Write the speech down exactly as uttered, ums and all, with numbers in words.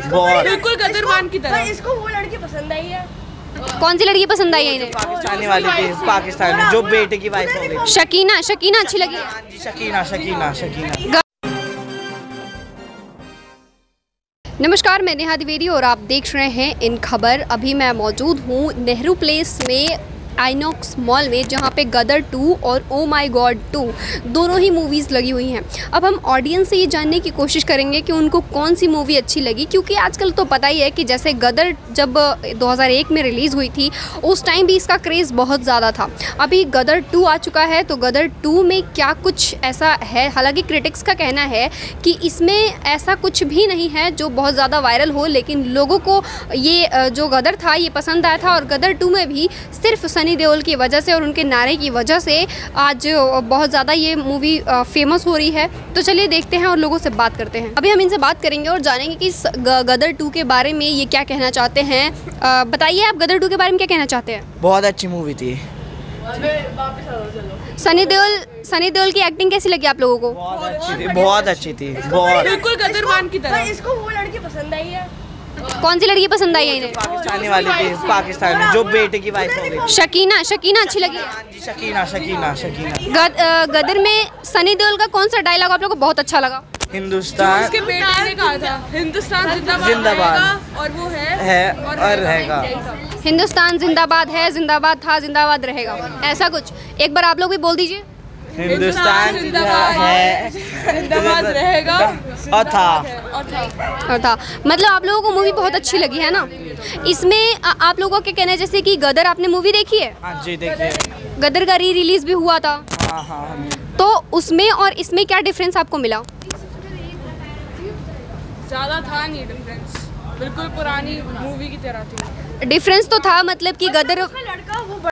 बहुत बिल्कुल गदरमान की तरह। इसको वो लड़की पसंद आई है। कौन सी लड़की पसंद आई है इन्हें? पाकिस्तानी वाली थी, पाकिस्तानी जो बेटे की वाइफ हो गई। शकीना, शकीना अच्छी लगी? हाँ जी, शकीना शकीना शकीना। नमस्कार, मैं नेहा द्विवेदी और आप देख रहे हैं इन खबर। अभी मैं मौजूद हूँ नेहरू प्लेस में, आइनॉक्स मॉल में, जहाँ पे गदर टू और ओ माई गॉड टू दोनों ही मूवीज़ लगी हुई हैं। अब हम ऑडियंस से ये जानने की कोशिश करेंगे कि उनको कौन सी मूवी अच्छी लगी, क्योंकि आजकल तो पता ही है कि जैसे गदर जब दो हज़ार एक में रिलीज़ हुई थी उस टाइम भी इसका क्रेज़ बहुत ज़्यादा था। अभी गदर टू आ चुका है, तो गदर टू में क्या कुछ ऐसा है, हालांकि क्रिटिक्स का कहना है कि इसमें ऐसा कुछ भी नहीं है जो बहुत ज़्यादा वायरल हो, लेकिन लोगों को ये जो गदर था ये पसंद आया था। और गदर टू में भी सिर्फ सनी देओल की वजह से और उनके नारे की वजह से आज बहुत ज़्यादा ये मूवी फेमस हो रही है। तो चलिए देखते हैं और लोगों से बात करते हैं। अभी हम इनसे बात करेंगे और जानेंगे कि गदर टू के बारे में ये क्या कहना चाहते हैं। बताइए, आप गदर टू के बारे में क्या कहना चाहते हैं? बहुत अच्छी मूवी थी। सनी देओल सनी देओल की एक्टिंग कैसी लगी आप लोगों को? बहुत अच्छी थी, बहुत अच्छी थी, बहुत। बिल्कुल गदरमान की तरह। इसको वो लड़की पसंद आई है। कौन सी लड़की पसंद आई है इन्हें? पाकिस्तानी वाली थी, पाकिस्तानी जो बेटे की वाइफ हो गई। शकीना, शकीना अच्छी लगी? हाँ जी, शकीना शकीना शकीना। गद, अ, गदर में सनी देओल का कौन सा डायलॉग आप लोगों को बहुत अच्छा लगा? हिंदुस्तान उसके बेटे ने कहा था हिंदुस्तान जिंदाबाद जिंदाबाद। रहेगा, और वो है है और रहेगा। हिंदुस्तान जिंदाबाद है, जिंदाबाद था, जिंदाबाद रहेगा, ऐसा कुछ। एक बार आप लोग भी बोल दीजिए। हिंदुस्तान जिंदाबाद है, जिंदाबाद रहेगा और था और था। और था मतलब आप लोगों को मूवी बहुत अच्छी लगी है ना? इसमें आ, आप लोगों का क्या कहना है, जैसे कि गदर आपने मूवी देखी है? हाँ जी, देखिए। गदर का री रिलीज भी हुआ था, हाँ हाँ। तो उसमें और इसमें क्या डिफरेंस आपको मिला? ज्यादा था नहीं डिफरेंस, बिल्कुल पुरानी मूवी की तरह थी। डिफरेंस तो था, मतलब कि गदर लड़का वो